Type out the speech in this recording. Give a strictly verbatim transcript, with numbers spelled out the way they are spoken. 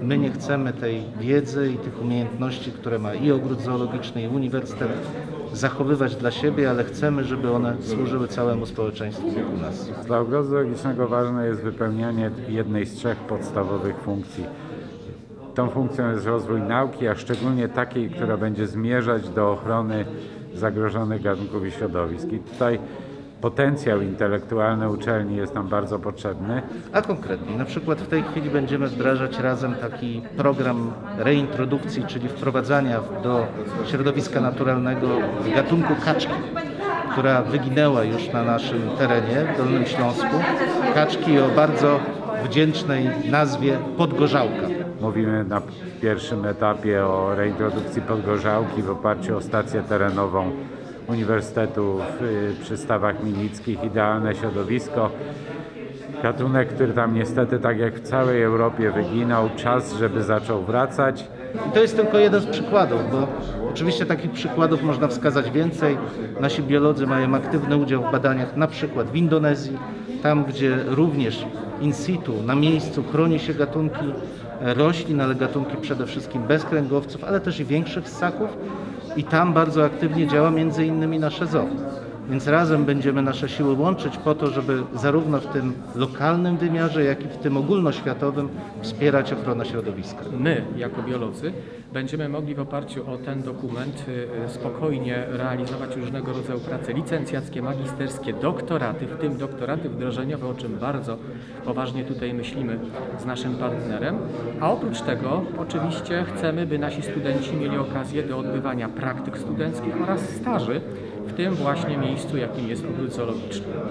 My nie chcemy tej wiedzy i tych umiejętności, które ma i ogród zoologiczny, i uniwersytet, zachowywać dla siebie, ale chcemy, żeby one służyły całemu społeczeństwu wokół nas. Dla ogrodu zoologicznego ważne jest wypełnianie jednej z trzech podstawowych funkcji. Tą funkcją jest rozwój nauki, a szczególnie takiej, która będzie zmierzać do ochrony zagrożonych gatunków i środowisk. I tutaj potencjał intelektualny uczelni jest nam bardzo potrzebny. A konkretnie, na przykład w tej chwili będziemy wdrażać razem taki program reintrodukcji, czyli wprowadzania do środowiska naturalnego gatunku kaczki, która wyginęła już na naszym terenie, w Dolnym Śląsku. Kaczki o bardzo wdzięcznej nazwie podgorzałka. Mówimy na pierwszym etapie o reintrodukcji podgorzałki w oparciu o stację terenową Uniwersytetu przy Stawach Milickich. Idealne środowisko. Gatunek, który tam niestety, tak jak w całej Europie, wyginął. Czas, żeby zaczął wracać. I to jest tylko jeden z przykładów, bo oczywiście takich przykładów można wskazać więcej. Nasi biolodzy mają aktywny udział w badaniach na przykład w Indonezji, tam gdzie również in situ, na miejscu chroni się gatunki roślin, ale gatunki przede wszystkim bezkręgowców, ale też i większych ssaków. I tam bardzo aktywnie działa między innymi nasze zoo. Więc razem będziemy nasze siły łączyć po to, żeby zarówno w tym lokalnym wymiarze, jak i w tym ogólnoświatowym wspierać ochronę środowiska. My, jako biolodzy, będziemy mogli w oparciu o ten dokument spokojnie realizować różnego rodzaju prace licencjackie, magisterskie, doktoraty, w tym doktoraty wdrożeniowe, o czym bardzo poważnie tutaj myślimy z naszym partnerem. A oprócz tego oczywiście chcemy, by nasi studenci mieli okazję do odbywania praktyk studenckich oraz staży w tym właśnie miejscu, jakim jest ogród zoologiczny.